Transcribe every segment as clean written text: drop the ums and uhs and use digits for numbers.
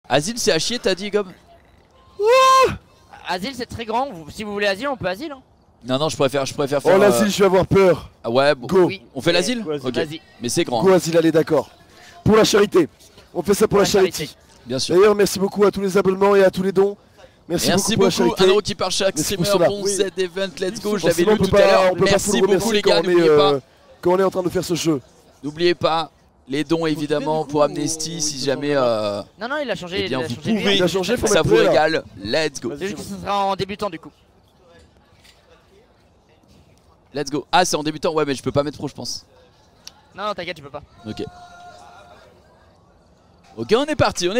Asile c'est à chier t'as dit Gob? Asile c'est très grand, si vous voulez asile on peut asile hein. Non je préfère faire... Oh l'asile je vais avoir peur. Ah ouais bon. Go. Oui. On fait l'asile? Ok. Mais c'est grand. Go asile, allez d'accord. Pour la charité. On fait ça pour la charité. Bien sûr. D'ailleurs merci beaucoup à tous les abonnements et à tous les dons. Merci beaucoup pour la charité. 1 euro qui part chaque Merci streamer pour cela. bon Z event let's go. Je Forcément, l'avais lu tout à l'heure. Merci beaucoup les gars, n'oubliez pas. Quand on est en train de faire ce jeu. N'oubliez pas les dons évidemment pour Amnesty si jamais Non il a changé, eh bien, il a vous changé. pouvez, Il a changé, faut ça mettre vous play, là. régale, let's go. C'est juste que ça sera en débutant du coup. Let's go. Ah c'est en débutant, ouais mais je peux pas mettre pro je pense. Non t'inquiète tu peux pas. Ok. Ok on est parti.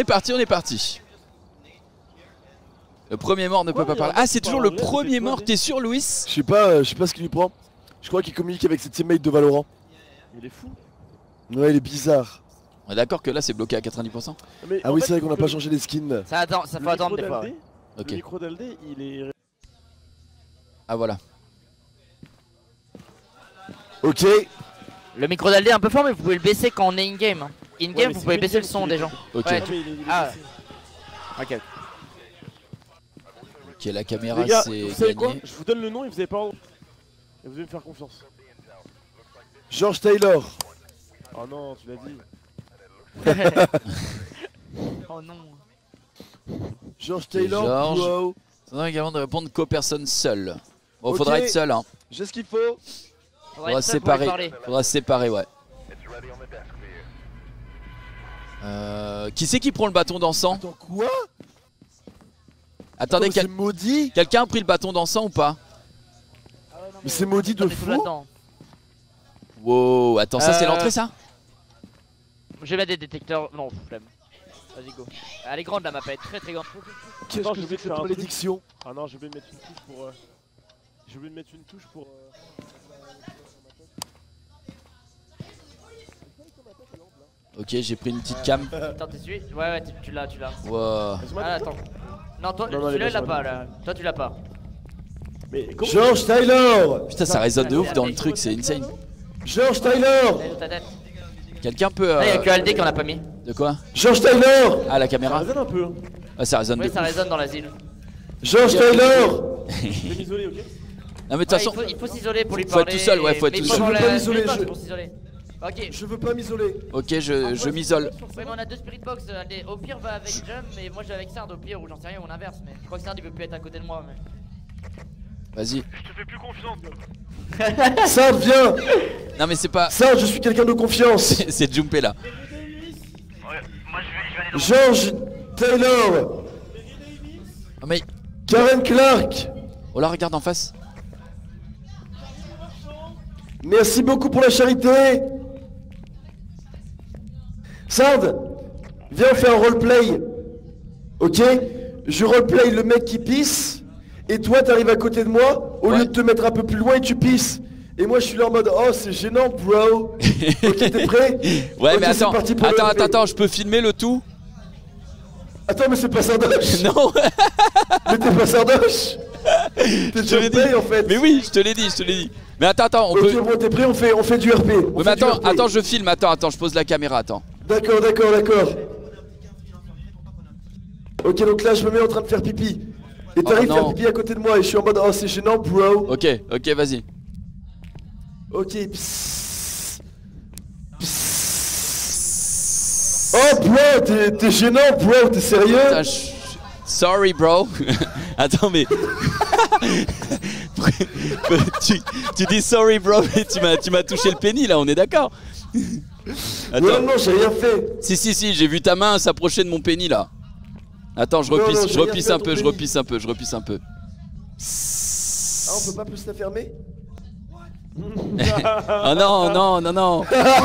Le premier mort ne peut pas parler. Ah c'est toujours le premier mort, t'es sûr Louis? Je sais pas ce qu'il lui prend. Je crois qu'il communique avec ses teammates de Valorant. Il est fou. Ouais il est bizarre. On est d'accord que là c'est bloqué à 90%? Mais Ah oui c'est vrai qu'on n'a pas changé les skins. Ça faut attendre des fois. Ok. Le micro d'Aldé il est... Ah voilà. Ok. Le micro d'Aldé est un peu fort mais vous pouvez le baisser quand on est in-game. In-game vous pouvez baisser le son des gens. Ok. Ouais. Ah Ok. Ok la caméra les gars, c'est vous savez quoi? gagné. Je vous donne le nom et vous avez pas ordre. Et vous devez me faire confiance. George Taylor. Oh non, tu l'as dit. Oh non. George Taylor. George. Wow. Ça donne également de répondre qu'aux personnes seules. Bon Ok. faudra être seul hein. J'ai ce qu'il faut. Faudra se séparer. Faudra se séparer ouais. Qui c'est qui prend le bâton d'encens? Attends quoi? Attendez, C'est maudit. quelqu'un a pris le bâton d'encens ou pas? Mais c'est maudit de fou. Wow, attends, ça c'est l'entrée ça? Je vais mettre des détecteurs. Non, flemme. Vas-y, go. Elle est grande la map, elle est très très grande. Qu'est-ce Attends, que je c'est vais que faire cette un truc. malédiction? Ah non, j'ai oublié de mettre une touche pour... J'ai oublié de mettre une touche pour... Ok, j'ai pris une petite cam. Attends, t'es celui? Ouais, tu l'as. Wow. Ah, attends. Non, toi, Non, celui-là les il l'a mecs, pas là. Toi, tu l'as pas. Mais comment... George Taylor. Putain, ça résonne de ouf dans le truc, c'est insane. George Taylor. Elle est dans ta tête. Quelqu'un peut. Là, y'a que Aldé qui en a pas mis. De quoi? George Taylor. Ah, la Ça caméra? résonne un peu. Hein. Ah, ça résonne de Oui, ça ouf. résonne dans l'asile. George Taylor. Je vais m'isoler, ok? Non, mais de toute façon. Il faut s'isoler pour lui Faut être parler. tout seul, ouais, faut être mais tout il seul. Je veux pas m'isoler, pas je- pour s'isoler. Ok. Je veux pas m'isoler. Ok, je m'isole. Ouais, mais on a deux spirit box. Aldé. Au pire, va avec Jump, mais moi je vais avec Sard au pire, ou j'en sais rien, ou l'inverse. Mais je crois que Sard il veut plus être à côté de moi. Mais... Vas-y. Je te fais plus confiance. Sard, viens. Non, mais c'est pas. Sard, je suis quelqu'un de confiance. C'est Jumpé là. Ouais, moi je vais aller dans George Taylor. Oh, mais. Karen Clark. Oh là, regarde en face. Merci beaucoup pour la charité. Sard, viens on fait un roleplay. Ok? Je roleplay le mec qui pisse. Et toi t'arrives à côté de moi. Au Ouais. lieu de te mettre un peu plus loin et tu pisses. Et moi je suis là en mode oh c'est gênant bro. Ok t'es prêt? Ouais, Ok, mais c'est attends. parti pour le roleplay. Attends, je peux filmer le tout? Attends mais c'est pas Sardoche. Non. Mais t'es pas Sardoche. T'es Je te l'ai Jumpé dit. en fait. Mais oui, je te l'ai dit. Mais attends, on Ok peut. bro t'es prêt, on fait du RP. On Ouais, fait mais du RP. attends, je filme. Attends, je pose la caméra. Attends. D'accord. Ok donc là je me mets en train de faire pipi. Et t'arrives Oh, faire non. pipi à côté de moi et je suis en mode oh c'est gênant bro. Ok, vas-y. Ok psst. Psst. Oh bro t'es gênant bro, t'es sérieux? Putain, sorry, bro. Attends, mais. tu dis sorry, bro, mais tu m'as touché le pénis là, on est d'accord? Attends. Non j'ai rien fait. Si, j'ai vu ta main s'approcher de mon pénis là. Attends, je Non, repisse, non, je j'ai rien repisse fait à un ton peu, je pénis. repisse un peu, je repisse un peu. Ah on peut pas plus la fermer? Oh non.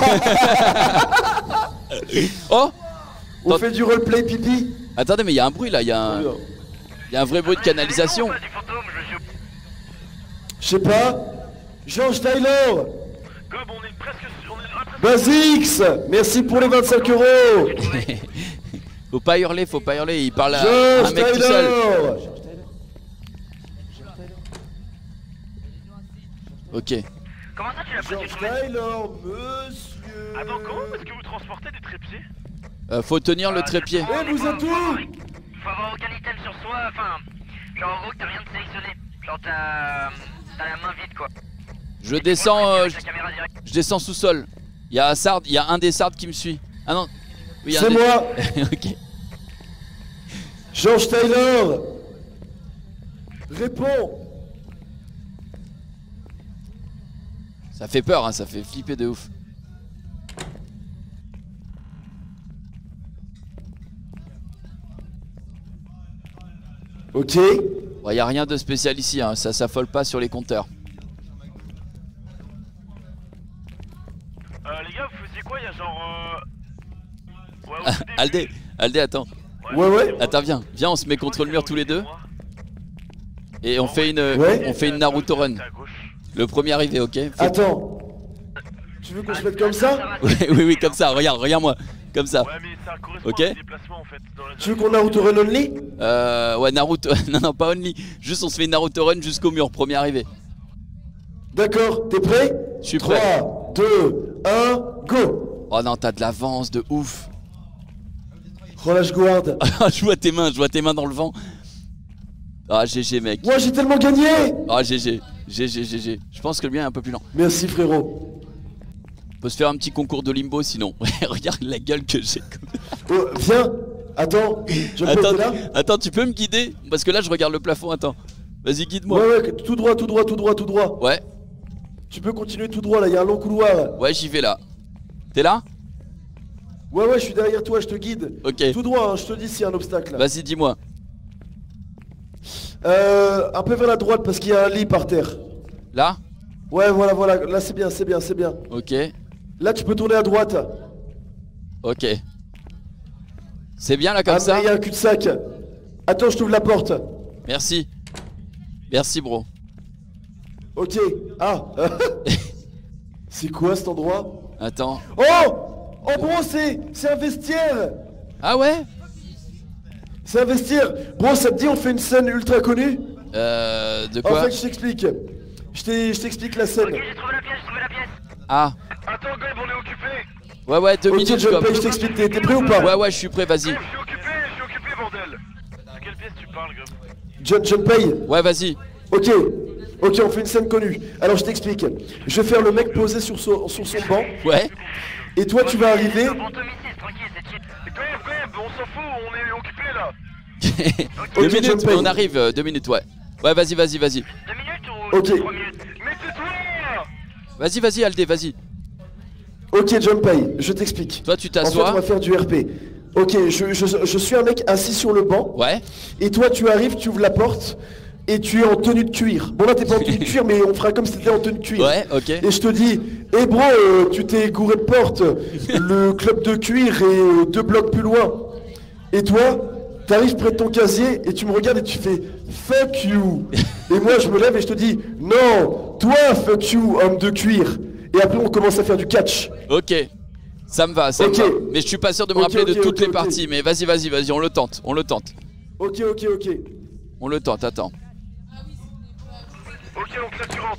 Oh, On fait du roleplay pipi. attendez, mais il y a un bruit là, il y a un vrai bruit de canalisation. du fantôme, je suis Je sais pas. George Taylor. Gob, on est presque sur... Basix. Merci pour les 25 euros. Faut pas hurler, il parle à George un mec tout seul. Taylor. Ok. Comment ça tu l'as pas George détourné? Taylor, monsieur. Attends, comment est-ce que vous transportez des trépieds? Faut tenir le trépied. Eh, vous êtes où? Faut avoir aucun item sur soi, enfin. Genre en gros que t'as rien de sélectionné. Genre t'as la main vide quoi. Je descends, Avec la caméra directe. je descends sous-sol. Il y a un des sardes qui me suit. Ah non. Oui, y a un C'est des- moi, Ok. George Taylor. Réponds. Ça fait peur, hein, ça fait flipper de ouf. Ok. Bon, y a rien de spécial ici, hein, ça s'affole pas sur les compteurs. Les gars, vous faisiez quoi? Il y a genre. Ouais, au tout début. Aldé, attends. Ouais. Attends, viens, on se met contre le mur tous les deux. Et on fait Ouais. on fait une Naruto run. C'est à gauche. Le premier arrivé, ok? Attends. Tu veux qu'on se mette comme ça? Oui, comme ça, regarde-moi. Comme ça. Ouais, mais ça correspond Ok. à des déplacements en fait. Dans la Tu veux qu'on Naruto Run Only? Ouais, Naruto. Non, pas only. Juste, on se fait une Naruto run jusqu'au mur, premier arrivé. D'accord, t'es prêt? Je suis prêt. 3, 2, 1, go! Oh non, t'as de l'avance de ouf. Relâche guard. Je vois tes mains dans le vent. Ah, GG, mec. Moi j'ai tellement gagné! Ah, GG. Je pense que le mien est un peu plus lent. Merci frérot. On peut se faire un petit concours de limbo sinon. Regarde la gueule que j'ai. Oh, viens! Attends, je peux être là? Attends, tu peux me guider? Parce que là, je regarde le plafond. Attends. Vas-y, guide-moi. Ouais, tout droit. Ouais, Tu peux continuer tout droit là, il y a un long couloir. ouais, j'y vais là. T'es là? Ouais, je suis derrière toi, je te guide. Ok. Tout droit, hein, je te dis s'il y a un obstacle là. Vas-y, dis-moi. Un peu vers la droite parce qu'il y a un lit par terre. Là? Ouais, voilà, là c'est bien. Ok. Là tu peux tourner à droite. Ok. C'est bien là comme Ah, ça? mais il y a un cul-de-sac. Attends, je t'ouvre la porte. Merci. Merci, bro. Ok. Ah. C'est quoi cet endroit? Attends. Oh bro, c'est un vestiaire. Ah ouais? C'est un vestiaire. Bro, ça te dit on fait une scène ultra connue? De En quoi? fait, je t'explique. Je t'explique la scène. Ok, j'ai trouvé la pièce. Ah. Attends, Gob, on est occupé. Ouais, 2 Ok, minutes, John Gob. Pay, je t'explique. T'es prêt ou pas? Ouais, je suis prêt, vas-y. Je suis occupé, bordel. De quelle pièce tu parles, Gob? John Pay. Ouais, vas-y. Ok, on fait une scène connue. Alors je t'explique. Je vais faire le mec posé sur son banc. Ouais. Et toi tu vas arriver. Fantomiciste, tranquille, c'est chill. Gob, on s'en fout, on est occupé là. 2 Ok, minutes, John mais Pay. on arrive, 2 minutes, ouais. Ouais, vas-y. 2 minutes ou Ok. 3 minutes? Mais tais-toi! Vas-y, Aldé, vas-y. Ok, John Pay, je t'explique. Toi, tu En fait, on t'assois. va faire du RP. Ok, je suis un mec assis sur le banc. Ouais. Et toi, tu arrives, tu ouvres la porte. Et tu es en tenue de cuir. Bon, là, t'es pas en tenue de cuir, mais on fera comme si t'étais en tenue de cuir. Ouais, ok. Et je te dis, eh bro, tu t'es gouré de porte. Le club de cuir est 2 blocs plus loin. Et toi, t'arrives près de ton casier et tu me regardes et tu fais fuck you. Et moi, je me lève et je te dis, non, toi, fuck you, homme de cuir. Et après, on commence à faire du catch. Ok. Ça me va, Ok. me va. Mais je suis pas sûr de me Ok, rappeler de ok, toutes ok, les parties. Mais vas-y, on le tente. Ok. On le tente, attends. Ok, donc là tu rentres.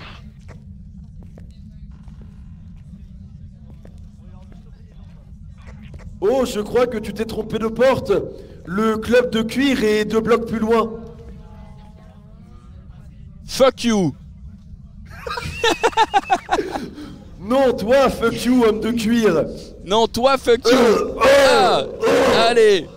Oh, je crois que tu t'es trompé de porte. Le club de cuir est 2 blocs plus loin. Fuck you. Non, toi, fuck you, homme de cuir. Non, toi, fuck you. Ah, allez.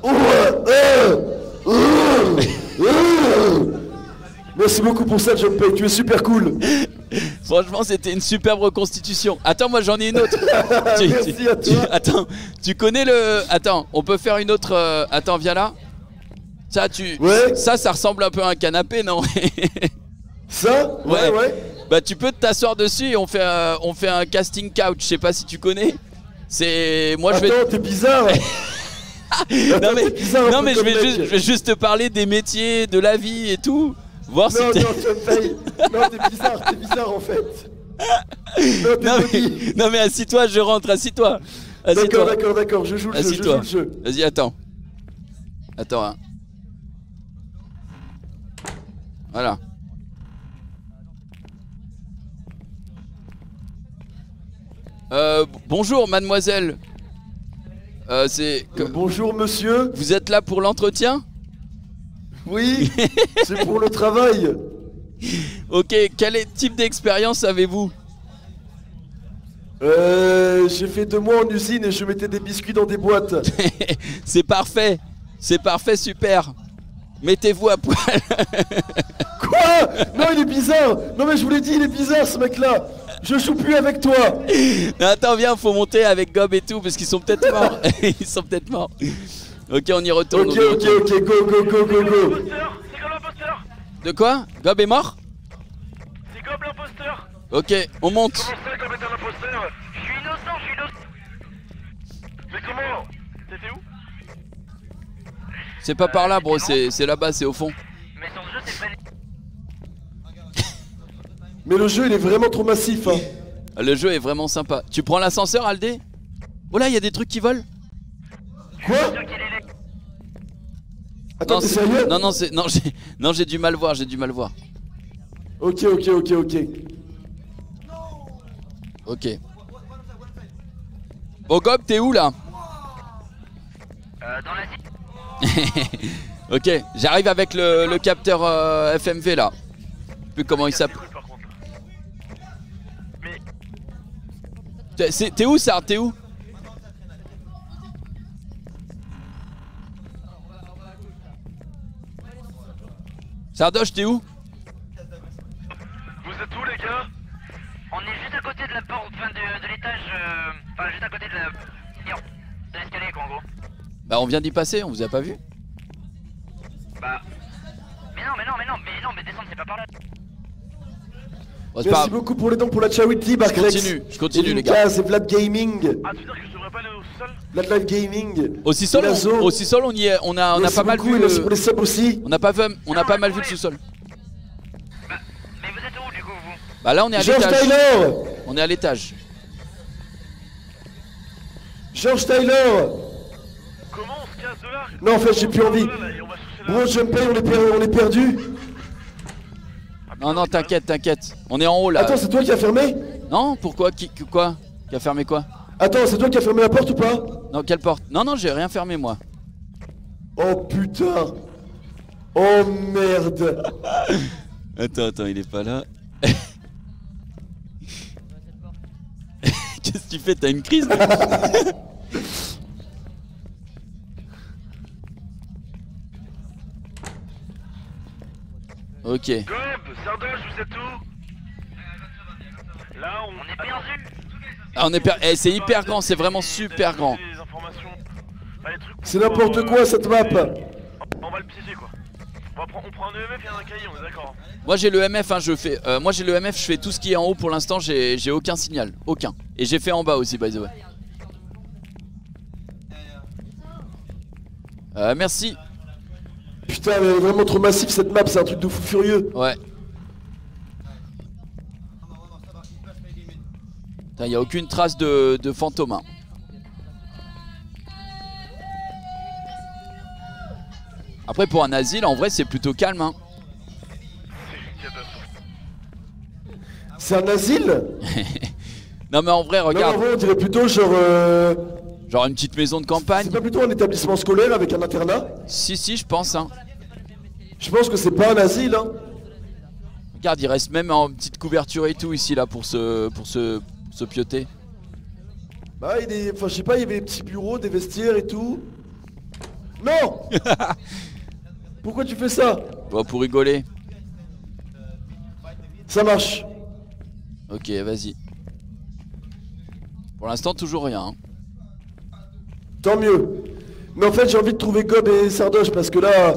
Merci beaucoup pour ça, John Pay, tu es super cool. Franchement, c'était une superbe reconstitution. Attends, moi j'en ai une autre. Merci à toi. Attends, tu connais le... Attends, on peut faire une autre... Attends, viens là. Ça, Ouais. Ça ressemble un peu à un canapé, non? Ça? Ouais. Bah tu peux t'asseoir dessus et on fait un casting couch. Je sais pas si tu connais. C'est... Moi je vais... Attends, t'es bizarre. Non mais, t'es bizarre un non, peu mais je comme mec. vais juste te parler des métiers, de la vie et tout. Voir si Non, t'es... John Pay. Non, t'es bizarre en fait. Non, t'es Non maudit. mais, non mais assis-toi, je rentre, assis-toi. D'accord, je joue le jeu, Assis-toi. je joue le jeu. Vas-y, attends. Attends, hein. Voilà. Bonjour, mademoiselle. Bonjour monsieur. Vous êtes là pour l'entretien? Oui, c'est pour le travail. Ok, quel type d'expérience avez-vous? J'ai fait 2 mois en usine et je mettais des biscuits dans des boîtes. C'est parfait, super. Mettez-vous à poil. Quoi? Non, il est bizarre. Non mais je vous l'ai dit, il est bizarre ce mec-là. Je joue plus avec toi. Attends, viens, faut monter avec Gob et tout parce qu'ils sont peut-être morts. Ils sont peut-être morts. Ok, on y retourne. Ok, go. C'est Gob l'imposteur. De quoi? Gob est mort? C'est Gob l'imposteur. Ok, on monte. Comment ça, Gob est un imposteur? Je suis innocent. Mais comment? T'étais où? C'est pas par là, bro, c'est là-bas, c'est au fond. Mais son jeu c'est freiné. Mais le jeu il est vraiment trop massif hein. Le jeu est vraiment sympa. Tu prends l'ascenseur, Aldé? Oh là, il y a des trucs qui volent. Quoi? Attends, t'es sérieux? Non, j'ai du mal voir, Ok. Ok. Bon, Gob, t'es où là? Dans la cité. Ok, j'arrive avec le capteur FMV là. Je sais plus comment il s'appelle. T'es où, Sard? T'es où? Sardoche, t'es où? Vous êtes où les gars? On est juste à côté de la porte, enfin de l'étage, enfin juste à côté de l'escalier quoi en gros. Bah on vient d'y passer, on vous a pas vu? Bah... Mais non, descendre c'est pas par là. Bon, c'est Merci pas... beaucoup pour les dons pour la charity, Barclex. Je continue les gars. C'est Vlad Gaming. Ah, tu veux dire que je devrais pas aller au sol? Vlad Live Gaming. Au sous-sol, on y est, on a pas mal vu. Merci pour les subs aussi. On a pas mal vu le sous-sol. Bah, mais vous êtes où du coup vous? Bah là on est à George l'étage. Tyler. On est à l'étage. George Tyler. Comment on se casse de là? Non, en fait, j'ai plus envie. Bro, Jumpay, on est perdu. Non, t'inquiète. On est en haut là. Attends, c'est toi qui as fermé? Non, pourquoi? Quoi? Qui a fermé quoi? Attends, c'est toi qui as fermé la porte ou pas? Non, quelle porte? Non, j'ai rien fermé moi. Oh putain. Oh merde. Attends, il est pas là. Qu'est-ce que tu fais? T'as une crise? Ok. Gob, Sardoche, vous êtes où? Là, on est perdu. Ah, c'est hyper grand, c'est vraiment super grand. C'est n'importe quoi cette map. On va le piéger quoi. On prend un EMF et un cahier, on est d'accord. Moi j'ai le MF, hein, je fais tout ce qui est en haut pour l'instant, j'ai aucun signal, aucun. Et j'ai fait en bas aussi, by the way. Merci. Putain, elle est vraiment trop massif cette map, c'est un truc de fou furieux. Ouais. Putain, y a aucune trace de fantôme. Hein. Après pour un asile, en vrai c'est plutôt calme. Hein. C'est un asile? Non mais en vrai, regarde. Non, en vrai, on dirait plutôt genre... Genre une petite maison de campagne. C'est pas plutôt un établissement scolaire avec un internat? Si, je pense. Hein. Je pense que c'est pas un asile. Hein. Regarde, il reste même en petite couverture et tout ici là pour se pioter. Bah, enfin, je sais pas, il y avait des petits bureaux, des vestiaires et tout. Non. Pourquoi tu fais ça? Bon, pour rigoler. Ça marche. Ok, vas-y. Pour l'instant, toujours rien. Hein. Tant mieux. Mais en fait, j'ai envie de trouver Gob et Sardoche parce que là...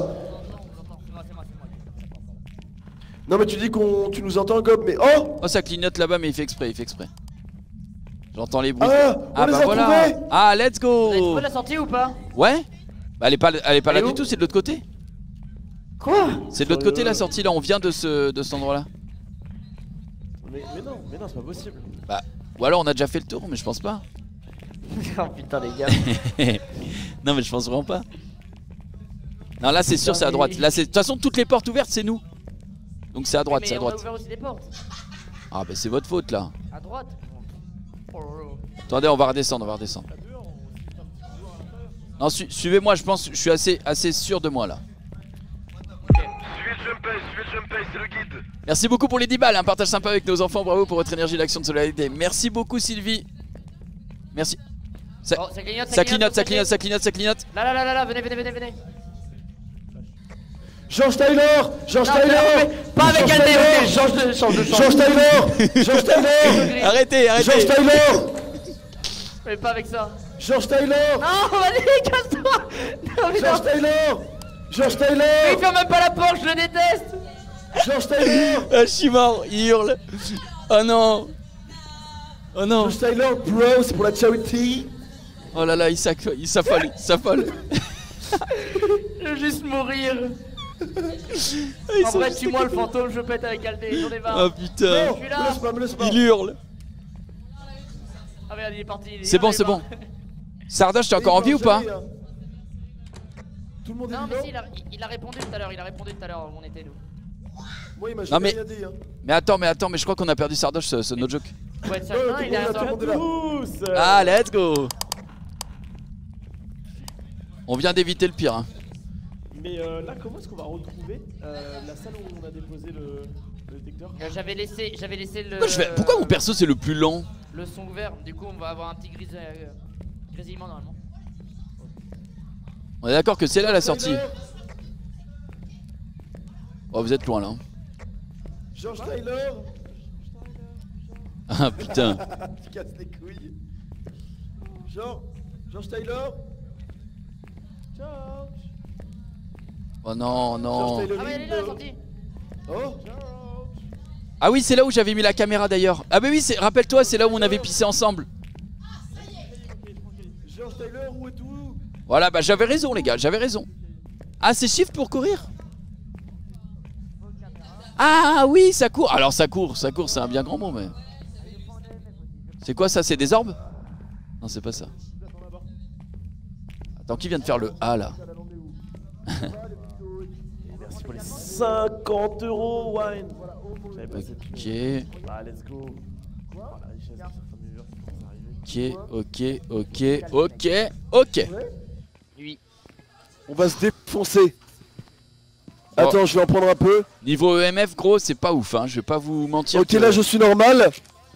Non mais tu dis tu nous entends Gob, mais oh! Oh, ça clignote là-bas, mais il fait exprès, J'entends les bruits. Ah, on les a trouvés! Ah, let's go! Vous avez trouvé la sortie ou pas? Ouais? Bah, elle est pas là où? du tout, c'est de l'autre côté. Quoi? C'est de l'autre côté la sortie là, on vient de cet endroit là. Mais non, c'est pas possible. Bah, ou alors on a déjà fait le tour, mais je pense pas. Oh putain les gars. Non mais je pense vraiment pas. Non là c'est sûr c'est à droite. Là c'est de toute façon toutes les portes ouvertes c'est nous. Donc c'est à droite, c'est à droite. On a ouvert aussi des portes. Ah bah c'est votre faute là. À droite. Oh. Attendez, on va redescendre, Non, suivez-moi, je pense, je suis assez sûr de moi là. Suivez le Jumpay, c'est le guide. Merci beaucoup pour les 10 balles, un partage sympa avec nos enfants, bravo pour votre énergie d'action de solidarité. Merci beaucoup Sylvie. Merci. Oh, ça clignote, Ça clignote. Là, venez. George Taylor. Pas avec Aldé, ok, change de. George Taylor. Arrêtez. George Taylor. Mais pas avec ça. George Taylor. Non, vas-y, casse-toi. Non, mais non. George Mais Taylor. il ferme même pas la porte, je le déteste. George Taylor. Ah, je suis mort, il hurle. Oh non. George Taylor, bro, c'est pour la charity. Oh là là, il s'affole. Je veux juste mourir. En vrai, tue-moi le fantôme, je pète avec Aldé, j'en ai marre. Oh putain. Je suis là. Me laisse pas. Il hurle. Ah merde, il est parti. C'est bon. Sardoche, t'es encore en vie ou pas? Tout le monde est Non, mais vivant. si, il a répondu tout à l'heure, où on était nous. Moi, il m'a Non, jamais mais- rien dit. Hein. Mais attends, mais je crois qu'on a perdu Sardoche, c'est no joke. Faut être seul. Ouais, Non, tout il le est monde à là, tout le monde est là. Tous Ah, let's go. On vient d'éviter le pire. Hein. Mais là, comment est-ce qu'on va retrouver la salle où on a déposé le détecteur? J'avais laissé le. Pourquoi mon perso c'est le plus lent? Le son ouvert, du coup on va avoir un petit grésillement normalement. On est d'accord que c'est là la sortie. Oh, vous êtes loin là. Hein. George Taylor. Ah putain. Tu casses les couilles. George Taylor. Oh non. George Taylor. Ah, mais elle est là la sortie. Oh. Ah oui, c'est là où j'avais mis la caméra d'ailleurs. Ah bah oui, rappelle-toi, c'est là où on avait pissé ensemble. George Taylor, où est tout? Voilà, bah j'avais raison les gars, j'avais raison. Ah, c'est shift pour courir? Ah oui, ça court. Alors ça court, c'est un bien grand mot, mais... C'est quoi ça? C'est des orbes? Non, c'est pas ça. Attends, qui vient de faire le A là? Merci pour les 50 €, Wine. J'avais pas cette Ok, thune. Bah, let's go. Oh, la richesse de certains viewers qui commence à arriver. ok. Oui. On va se défoncer. Attends, je vais en prendre un peu. Niveau EMF, gros, c'est pas ouf, hein. Je vais pas vous mentir. Ok, que- là je suis normal.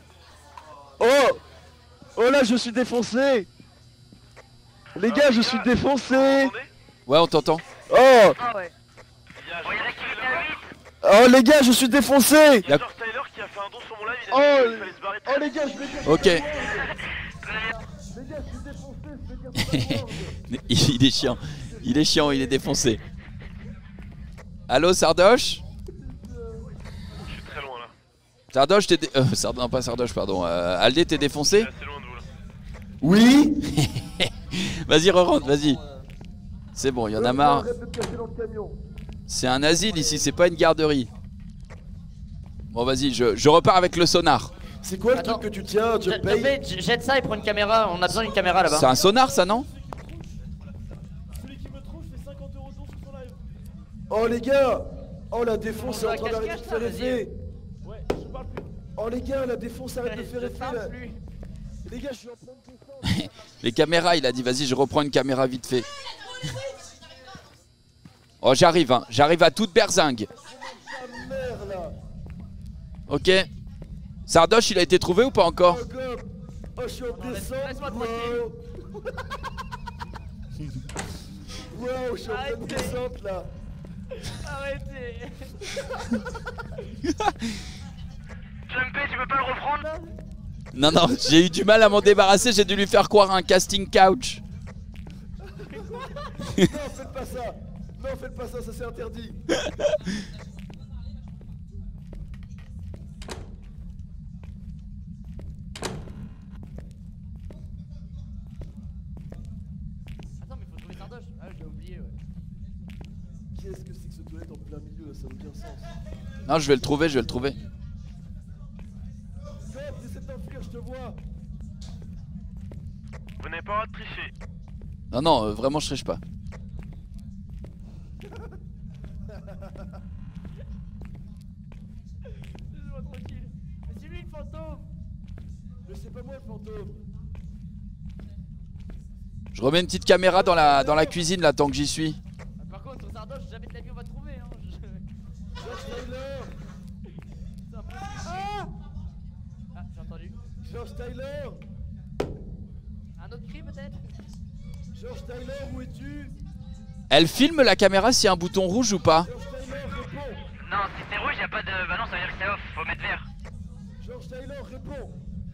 Oh là, je suis défoncé. Les gars, je suis défoncé. Ouais, on t'entend. Oh Ah ouais. Bon, il y a l'activité à 8. Oh les gars, je suis défoncé. Il y a George Taylor qui a fait un don sur mon live, il a Oh, dit qu'il fallait se barrer. Oh les gars, je vais Ok. Il est chiant. Il est défoncé. Allô, Sardoche? Je suis très loin là. Sardoche, non, pas Sardoche, pardon. Aldé, t'es défoncé? Je suis assez loin de vous là. Oui. Vas-y, re-rentre, vas-y. C'est bon, il y en a marre. C'est un asile ici, c'est pas une garderie. Bon, vas-y, je repars avec le sonar. C'est quoi le Attends. truc que tu tiens, je paye? Jette ça et prends une caméra, on a besoin d'une caméra C'est là-bas. un sonar, ça, non? Celui qui me trouve fait 50 € don sur son live. Oh les gars. Oh la défonce est On en va train d'arrêter de cache-cache, faire là, effet. Ouais, je parle plus. Oh les gars, la défonce arrête de faire Je effet parle là. plus. Les gars, je suis en train de descendre. Les caméras, il a dit, vas-y, je reprends une caméra vite fait. Oh, j'arrive, hein. J'arrive à toute berzingue. Ah merde là. Ok. Sardoche, il a été trouvé ou pas encore? Oh god. Oh je suis en descente. laisse-moi Wow. Wow, je suis en pleine Arrêtez. descente là. Arrêtez. Jumpé, tu peux pas le reprendre? Non, j'ai eu du mal à m'en débarrasser, j'ai dû lui faire croire un casting couch. Non, faites pas ça. Non, faites pas ça, ça c'est interdit. Attends, mais faut trouver Sardoche. Ah, j'ai oublié, ouais. Qu'est-ce que c'est que ce toilette en plein milieu là, ça n'a aucun sens. Non, je vais le trouver, Stop, essaie de t'enfuir, je te vois. Vous n'avez pas le droit de tricher. Non, vraiment, je triche pas. Laisse-moi tranquille. Mais c'est lui le fantôme. Mais c'est pas moi le fantôme. Je remets une petite caméra dans la cuisine là tant que j'y suis. Par contre, sur Sardoche, jamais de la vie on va trouver. Hein. Ah, j'ai entendu. George Tyler. Un autre cri peut-être? George Tyler, où es-tu? Elle filme la caméra s'il y a un bouton rouge ou pas? George Tyler, réponds. Non, si c'est rouge, y'a pas de. Bah non, ça veut dire que c'est off, faut mettre vert. George Tyler, réponds.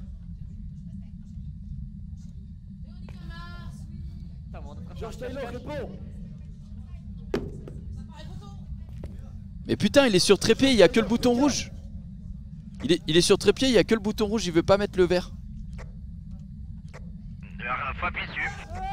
Putain, bon, on devrait faire George un Tyler, cache-cache. réponds. Mais putain, il est sur trépied, il y a que le bouton rouge. Il est sur trépied, il y a que le bouton rouge, il veut pas mettre le vert. Faut appuyer dessus.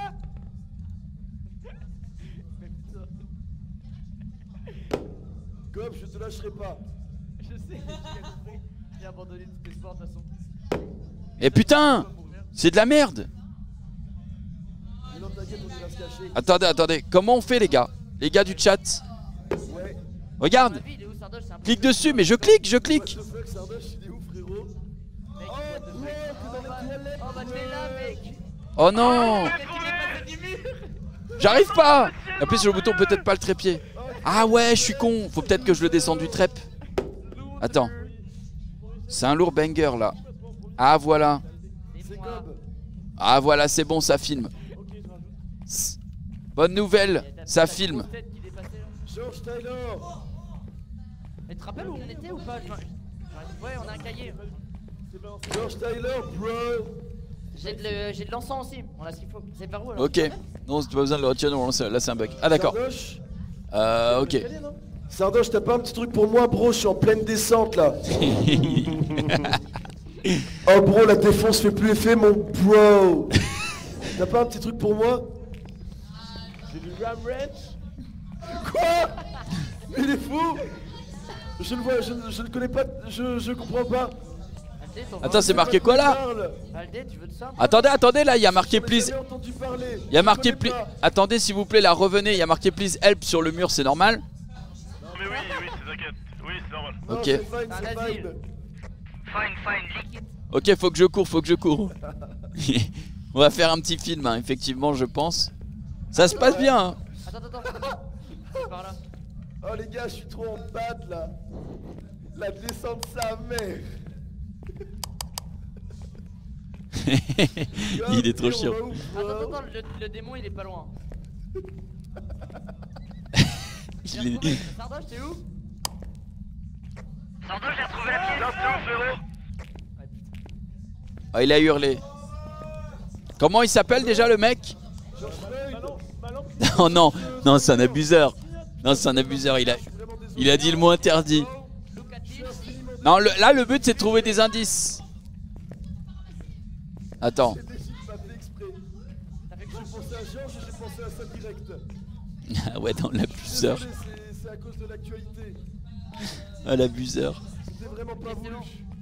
Gob, je te lâcherai pas. Je sais, j'ai compris. J'ai abandonné tout espoir de toute façon. Et putain, c'est de la merde. Mais non, t'inquiète, on ira se cacher. Attendez, comment on fait les gars? Les gars du chat. Ouais. Regarde, Ma vie, il est où Sardoche? C'est un peu- clique dessus, mais je clique. What the fuck, Sardoche, il est où, frérot? Mec, Oh, what the fuck? ouais, t'es dans les toilettes. Oh bah t'es là, mec. Oh non, Qu'est-ce qu'il est passé du mur? j'arrive pas. Appuie sur le bouton, peut-être pas le trépied. Ah ouais, je suis con. Faut peut-être que je le descende du trep. Attends. C'est un lourd banger là. Ah voilà. C'est moi. Gob. Ah voilà, c'est bon, ça filme. Bonne nouvelle, ça filme. George Tyler. Mais tu te rappelles où on était ou pas? Ouais, on a un cahier. George Tyler, bro. J'ai de l'encens aussi. On a ce qu'il faut. C'est par où alors? Ok. Non, c'est pas besoin de le retirer. Non, là c'est un bug. Ah d'accord. Sardoche. Ok. Sardoche, t'as pas un petit truc pour moi, bro? Je suis en pleine descente là. Oh, bro, la défense fait plus effet, mon bro. T'as pas un petit truc pour moi? J'ai du Ram Ranch. Quoi? Mais il est fou. Je le vois, je le connais pas, je comprends pas. Aldé, ton Attends, c'est marqué quoi là? Aldé, tu veux de ça? Attendez, là il y a marqué please. J'ai entendu parler. Il y a marqué Je connais please. pas. Attendez s'il vous plaît, là revenez. Il y a marqué please help sur le mur, c'est normal? Non, mais oui, c'est t'inquiète. Oui, c'est normal. Non, Ok. c'est fine, C'est un c'est asile. Fine, liquide. Ok, faut que je cours. On va faire un petit film, hein, effectivement, je pense. Ça se passe bien. Hein. Attends. Par là. Oh les gars, je suis trop en bad là. La descente sa mère. Il est trop chiant. Attends, le démon il est pas loin. Il est- Sardoche, t'es où? Sardo, j'ai retrouvé la pièce. T'es où, frérot? Ah, il a hurlé. Comment il s'appelle déjà le mec? Oh non, c'est un abuseur. Non, c'est un abuseur, il a dit le mot interdit. Non, là le but c'est de trouver des indices. Attends. J'ai pas fait exprès. J'ai pensé à Georges et j'ai pensé à ça direct. Ah ouais, non, l'abuseur. Désolé, c'est à cause de l'actualité. Ah, l'abuseur. C'était vraiment pas voulu.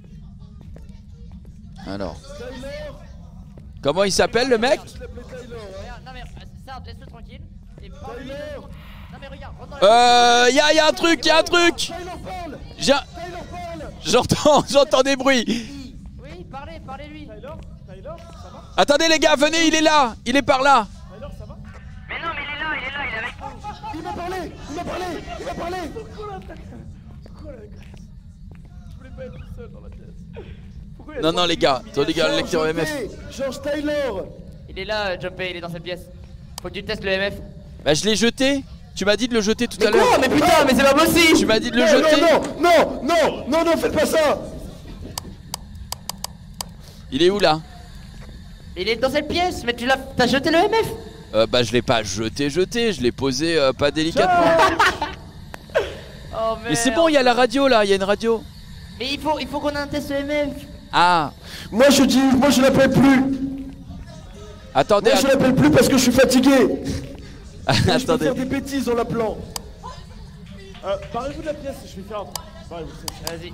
Alors. Tyler. Comment il s'appelle le mec? Je l'appelais Tyler. Hein. Regarde, non mais Sard, laisse-le tranquille. Et pas lui. Tyler. Non mais regarde, rentre dans les. Y a un truc. Tyler parle. J'ai- Tyler parle. J'entends des bruits. Oui, parlez-lui. Tyler, ça va? Attendez les gars, venez, il est là. Il est par là. Tyler, ça va? Mais non, mais il est là, il est avec nous. Il m'a parlé. Pourquoi la graisse? Je voulais pas être tout seul dans la pièce. Pourquoi il y a Non, trois les filles? gars. Attendez les gars, le lecteur MF. George Tyler. Il est là, Jumpé, il est dans cette pièce. Faut que tu testes le MF. Bah je l'ai jeté. Tu m'as dit de le jeter tout à Quoi? l'heure. Mais putain, mais c'est pas possible. Tu m'as dit de le Non, jeter. non, faites pas ça. Il est où là? Il est dans cette pièce, mais t'as jeté le MF. Bah je l'ai pas jeté, je l'ai posé pas délicatement. Oh merde. Mais c'est bon, il y a la radio là, il y a une radio. Mais il faut qu'on ait un test MF. Ah, Moi je l'appelle plus. attendez, Moi je l'appelle plus parce que je suis fatigué. Je peux attendez. faire des bêtises en l'appelant. Barrez-vous de la pièce, je vais faire un truc. Barrez-vous, c'est- Vas-y.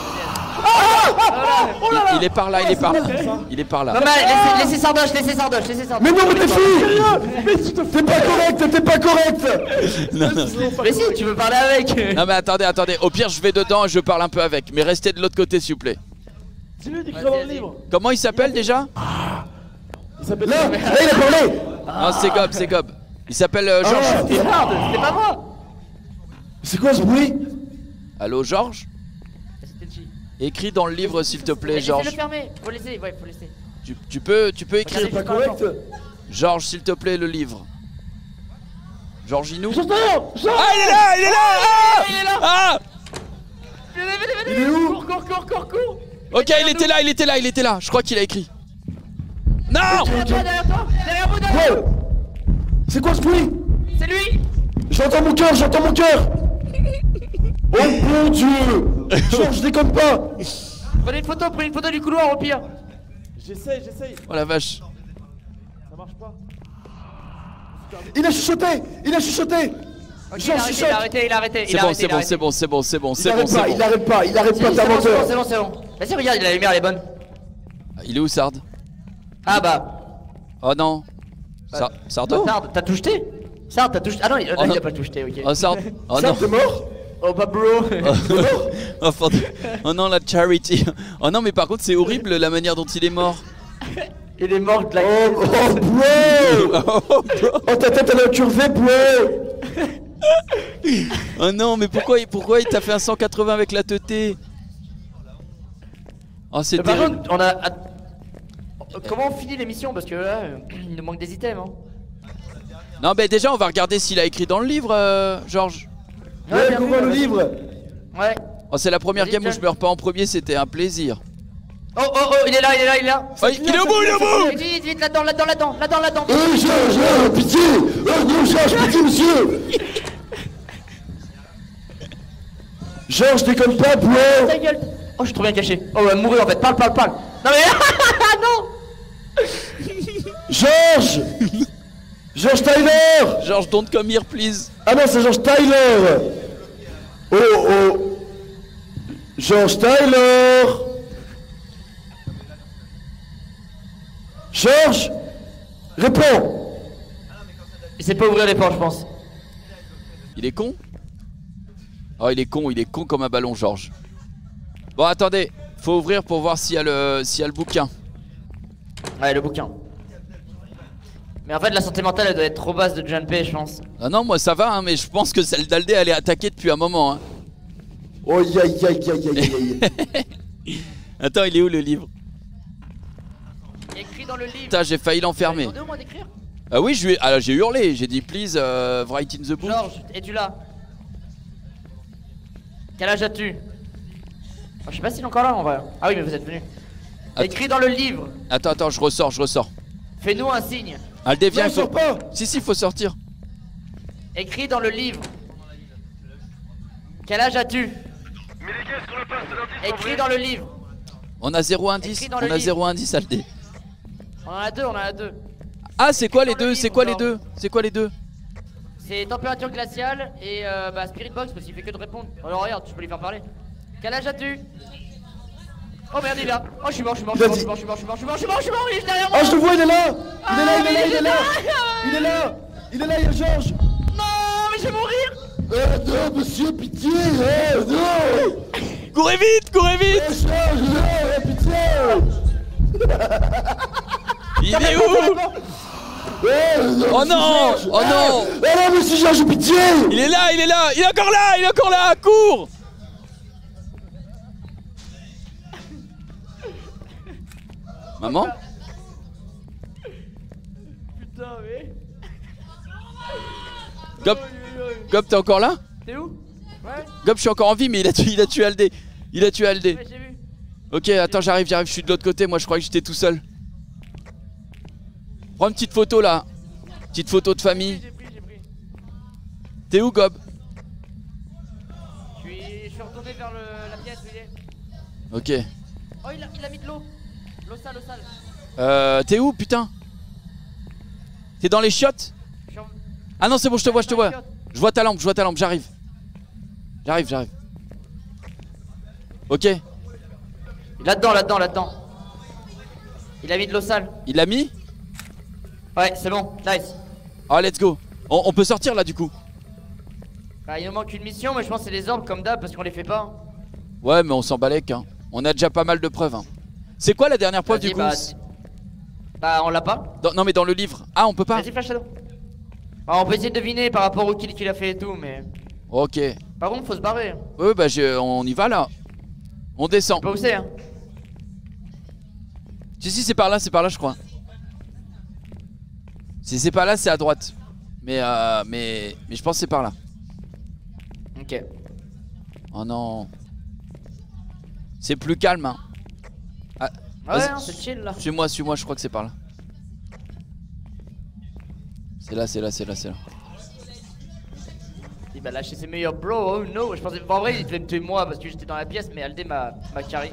Il est par là, il est par là. Il est par Non là. mais laissez Sardoche. Mais non, mais t'es fille. T'es pas correct. Non, non. Mais si, tu veux parler avec. Non mais attendez. Au pire, je vais dedans et je parle un peu avec. Mais restez de l'autre côté, s'il vous plaît. Dis-lui d'écrire dans le livre. Comment il s'appelle déjà? Il s'appelle. Là, il a parlé. Non, c'est Gob, c'est Gob. Il s'appelle Georges. Ah, Merde, c'était pas moi. c'est quoi ce bruit? Allô, Georges? C'était Chi. Écris dans le livre, s'il te plaît, Laissez-le Georges. fermer. Faut laisser, ouais, faut laisser. Tu peux écrire. C'est pas correct? Georges, s'il te plaît, le livre. Georginou. J'entends! Ah, il est là, il est là. Ah, Il est là. ah. Il est où? Cours. Ok, il était là. Je crois qu'il a écrit. Non. Derrière toi. Derrière vous, derrière. Ouais! C'est quoi ce bruit? C'est lui. J'entends mon cœur! Oh mon dieu! Georges, je déconne pas! Prenez une photo du couloir au pire. J'essaye. Oh la vache. Ça marche pas. Il a chuchoté! Ok, Georges, il a arrêté. C'est bon. Il arrête pas, t'as menteur! C'est bon. Vas-y, regarde, la lumière elle est bonne. Il est où, Sard? Ah bah. Oh non. Sardo? Sard, t'as tout jeté? Sard, t'as tout jeté? Ah non, il non. a pas tout jeté, ok. Oh, Sard. Oh Ça, non. t'es mort? Oh bah bro. Oh, pardon. Oh non, la charity. Oh non, mais par contre, c'est horrible la manière dont il est mort. Il est mort de la Oh bro! Oh ta tête elle est incurvée bro! Oh non, mais pourquoi il t'a fait un 180 avec la teuté? Oh, c'est Par terrible. contre, on a. Comment on finit l'émission? Parce que là, il nous manque des items. Hein. Non, mais déjà, on va regarder s'il a écrit dans le livre, Georges. Ouais, bien qu'on vu, voit le ouais. livre! Ouais. Oh, c'est la première Vas-y, game où tiens. je meurs pas en premier, c'était un plaisir. Oh, il est là. Oh, il est au bout, Vite, là-dedans. Georges, pitié! Oh non, Georges, pitié, monsieur! Georges, déconne pas, bro! Ta gueule. Oh, je suis trop bien caché. Oh, elle va mourir en fait. Parle. Non mais. Non. Georges! Georges Tyler! Georges, don't come here, please. Ah non, c'est Georges Tyler! Oh! Georges Tyler! Georges! Réponds! Il sait pas ouvrir les portes, je pense. Il est con? Oh, il est con comme un ballon, Georges. Bon, attendez, faut ouvrir pour voir s'il y a le bouquin. Ouais, le bouquin. Mais en fait, la santé mentale, elle doit être trop basse de Junpei, je pense. Ah non, moi ça va, hein, mais je pense que celle d'Aldé, elle est attaquée depuis un moment. Hein. Oh, aïe. Attends, il est où le livre? Écrit dans le livre. Putain, j'ai failli l'enfermer. Demandez au moins d'écrire. Ah oui, j'ai hurlé, j'ai dit please write in the book. Georges, es-tu là? Quel âge as-tu? Oh, je sais pas s'il est encore là en vrai. Ah oui, mais vous êtes venu. Écrit dans le livre. Attends, je ressors. Fais-nous un signe. Aldé, viens, Non, sors pas! Si, faut sortir. Écrit dans le livre. Quel âge as-tu? Mais les gars, est-ce qu'on a pas un seul indice en Écrit vrai dans le livre. On a 0 indice, Écrit dans le on a livre. 0 indice, Aldé. On en a deux. Ah, c'est quoi les Écrit dans deux? le C'est livre, quoi les genre. deux? C'est quoi les deux? C'est température glaciale et Spirit Box parce qu'il fait que de répondre. Alors regarde, tu peux lui faire parler. Quel âge as-tu? Oh merde, il est là. Oh, je suis mort, il est derrière moi. Oh, je le vois, il est là! Il est là. Il est là, il y a Georges! Non, mais je vais mourir. Non, monsieur, pitié! Non! Courez vite! Georges, non, pitié! Il est où? Oh non! Oh non! Oh non, monsieur Georges, pitié! Il est là! Il est encore là! Cours! Maman? Putain, mais. Gob, t'es encore là? T'es où? Ouais, Gob, je suis encore en vie, mais il a tué Aldé. ouais, j'ai vu. Ok, attends, j'arrive, je suis de l'autre côté. Moi, je croyais que j'étais tout seul. Prends une petite photo là. Petite photo de famille. J'ai pris. T'es où, Gob? Je suis retourné vers la pièce où il est. Ok. Oh, il a mis de l'eau. L'eau sale. T'es où, putain? T'es dans les chiottes? Je suis en- Ah non, c'est bon, je te vois. Dans les chiottes. Je vois ta lampe, j'arrive. J'arrive. Ok. Là-dedans. Il a mis de l'eau sale. Il l'a mis? Ouais, c'est bon, nice. Ah, let's go. On peut sortir là, du coup. Bah, il nous manque une mission, mais je pense que c'est les orbes comme d'hab parce qu'on les fait pas. Ouais, mais on s'en balèque, hein. On a déjà pas mal de preuves, hein. C'est quoi la dernière preuve, Vas-y, du coup? Bah on l'a pas. Non mais dans le livre. Ah on peut pas. Vas-y Flash Shadow. Bah, on peut essayer de deviner par rapport au kill qu'il a fait et tout mais... Ok. Par contre faut se barrer. Ouais bah on y va là. On descend. Pas où c'est hein. Si c'est par là je crois. Si c'est pas là c'est à droite. Mais je pense que c'est par là. Ok. Oh non. C'est plus calme hein. Ah, ouais hein, c'est chill là. Suis-moi, je crois que c'est par là. C'est là. Il va lâcher ses meilleurs bro, oh no. Je pensais, en vrai il devait me tuer moi parce que j'étais dans la pièce mais Aldé m'a carré.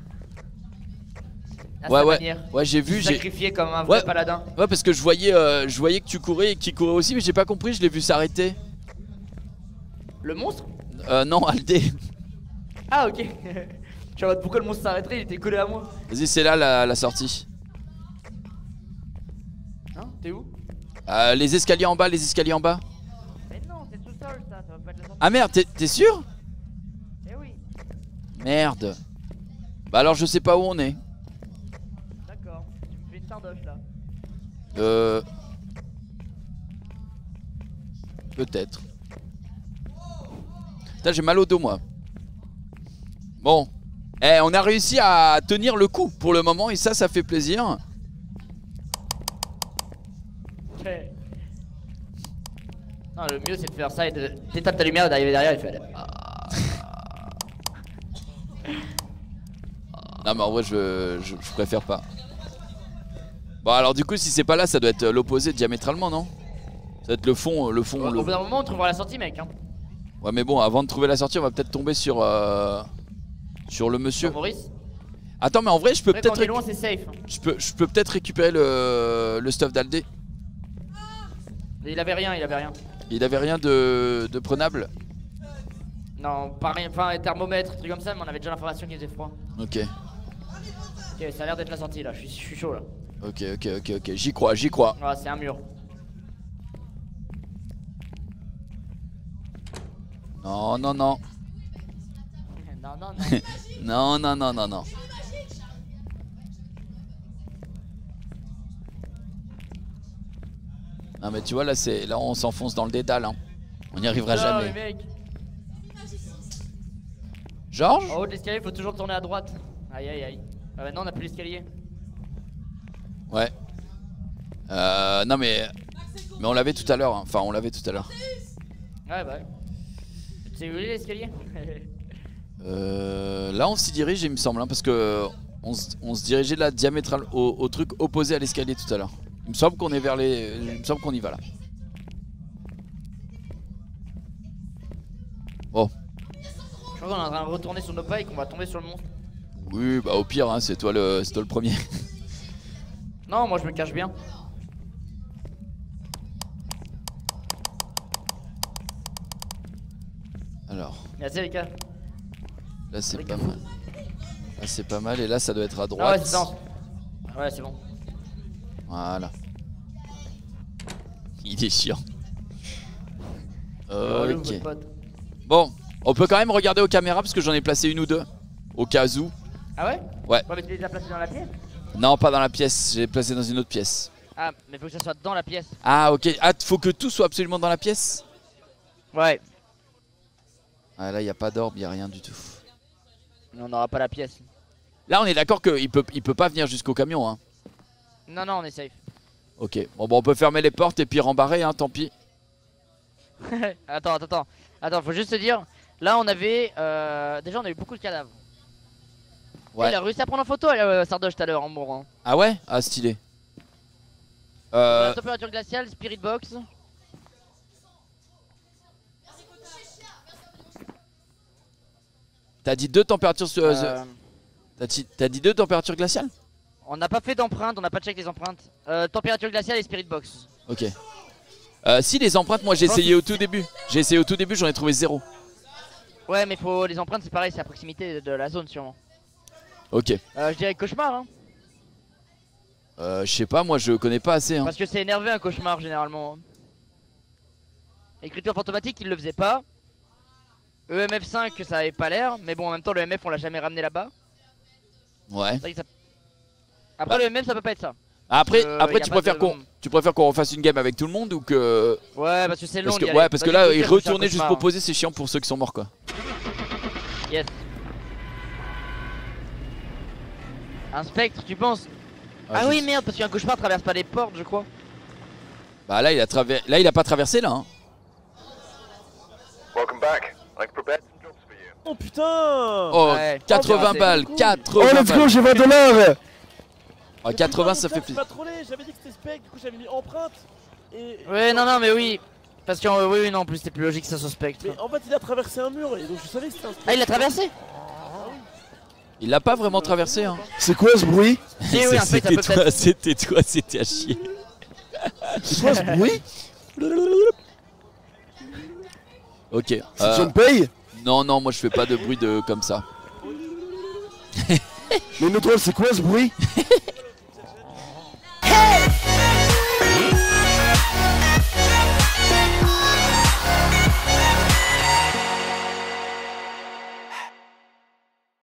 Ouais j'ai vu, j'ai sacrifié comme un vrai paladin. Ouais parce que je voyais que tu courais et qu'il courait aussi mais j'ai pas compris, je l'ai vu s'arrêter. Le monstre? Non Aldé. Ah ok. Je suis en mode pourquoi le monstre s'arrêterait, il était collé à moi. Vas-y c'est là la sortie. Hein? T'es où? Les escaliers en bas, Mais non c'est tout seul ça va pas être la sortie. Ah merde t'es sûr? Eh oui. Merde. Bah alors je sais pas où on est. D'accord, tu me fais une sardoche là. Peut-être. Putain j'ai mal au dos moi. Bon. On a réussi à tenir le coup pour le moment et ça fait plaisir. Ouais. Non le mieux c'est de faire ça et d'éteindre ta lumière et d'arriver derrière et de faire... Non mais en vrai je préfère pas. Bon alors du coup si c'est pas là ça doit être l'opposé diamétralement non? Ça doit être le fond. Au bout d'un moment on trouvera la sortie mec hein. Ouais mais bon avant de trouver la sortie on va peut-être tomber sur le monsieur. Sur Maurice. Attends mais en vrai je peux peut-être... Quand on est loin c'est safe. Je peux peut-être récupérer le stuff d'Aldé. Il avait rien. Il avait rien de prenable? Non pas rien, enfin un thermomètre, truc comme ça mais on avait déjà l'information qu'il faisait froid. Ok. Ok ça a l'air d'être la sortie là, je suis chaud là. Ok j'y crois. Ah c'est un mur. Non. Non non non. Non. Non mais tu vois là on s'enfonce dans le dédale hein. On n'y arrivera jamais. Mec. Georges? En haut de l'escalier faut toujours tourner à droite. Aïe. Ah maintenant on a plus l'escalier. Ouais. Non mais on l'avait tout à l'heure hein. Enfin on l'avait tout à l'heure. Ouais bah ouais. Tu sais où il est l'escalier? Là on s'y dirige il me semble hein, parce que on se dirigeait là diamétral au truc opposé à l'escalier tout à l'heure. Il me semble qu'on est il me semble qu'on y va là. Bon. Je crois qu'on est en train de retourner sur nos pas et qu'on va tomber sur le monstre. Oui bah au pire hein, c'est toi le premier. Non moi je me cache bien. Alors. Merci les gars. Là c'est pas mal. Là c'est pas mal et là ça doit être à Ah droite. ouais c'est ça. Ouais c'est bon. Voilà. Il est chiant. Relou, Ok. votre pote. Bon, on peut quand même regarder aux caméras parce que j'en ai placé une ou deux. Au cas où. Ah ouais? Ouais. Ouais mais tu les as placés dans la pièce? Non pas dans la pièce, j'ai placé dans une autre pièce. Ah mais faut que ça soit dans la pièce. Ah ok, faut que tout soit absolument dans la pièce. Ouais. Ah là y a pas d'orbe, y a rien du tout. Mais on n'aura pas la pièce. Là on est d'accord qu'il peut pas venir jusqu'au camion hein. Non on est safe. Ok, bon on peut fermer les portes et puis rembarrer hein, tant pis. Attends, faut juste te dire. Là on avait déjà on a eu beaucoup de cadavres. Ouais. Il a réussi à prendre en photo Sardoche tout à l'heure en mourant. Ah ouais? Ah stylé. La température glaciale, Spirit Box. T'as dit 2 températures T'as dit 2 températures glaciales? On n'a pas fait d'empreintes, on n'a pas check les empreintes. Température glaciale et Spirit Box. Ok. Si les empreintes, moi j'ai essayé au tout début. J'en ai trouvé 0. Ouais mais faut les empreintes c'est pareil, c'est à proximité de la zone sûrement. Ok. Je dirais cauchemar hein. Je sais pas, moi je connais pas assez hein. Parce que c'est énervé un cauchemar généralement. Écriture fantomatique il le faisait pas. EMF5 ça avait pas l'air. Mais bon en même temps le EMF on l'a jamais ramené là-bas. Ouais. Ça... Après le EMF ça peut pas être ça. Après, y tu a pas préfères qu'on refasse une game avec tout le monde ou que... Ouais, parce que c'est long. Parce que là, retourner juste pour poser, c'est chiant pour ceux qui sont morts, quoi. Yes. Un spectre, tu penses? Ah oui, merde, parce qu'un cauchemar traverse pas les portes, je crois. Bah là, il a pas traversé, là. Hein. Oh putain. Oh, Ouais. 80 balles, 80 Oh, let's go, balles. j'ai 20 $. Ah, 80, ça fait plus. Pas trollé, j'avais dit que c'était spec, du coup j'avais mis empreinte. Et... Ouais, non, mais oui. Parce que oui, non, en plus c'était plus logique que ça soit spectre. Mais en fait, il a traversé un mur et donc je savais que c'était un spectre. Ah, il l'a traversé? Il l'a pas vraiment traversé, hein. C'est quoi ce bruit? Si, oui, un spectre, ça peut peut-être. C'était à chier. C'est quoi ce bruit? Ok. C'est John Pay? Non, moi je fais pas de bruit comme ça. Mais Neutral, c'est quoi ce bruit?